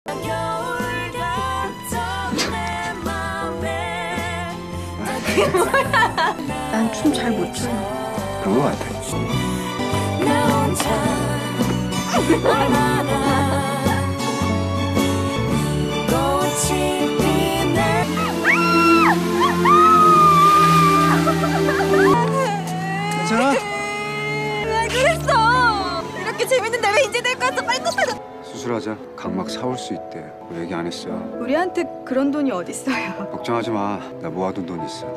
난 춤 잘 못 춰요. 그런 거 같아. 괜찮아? 왜 그랬어? 이렇게 재밌는데 왜 이제 될 것 같아? 빨리 떴다. 수술하자. 각막 사올 수 있대. 왜 얘기 안 했어? 우리한테 그런 돈이 어딨어요? 걱정하지 마. 나 모아둔 돈 있어.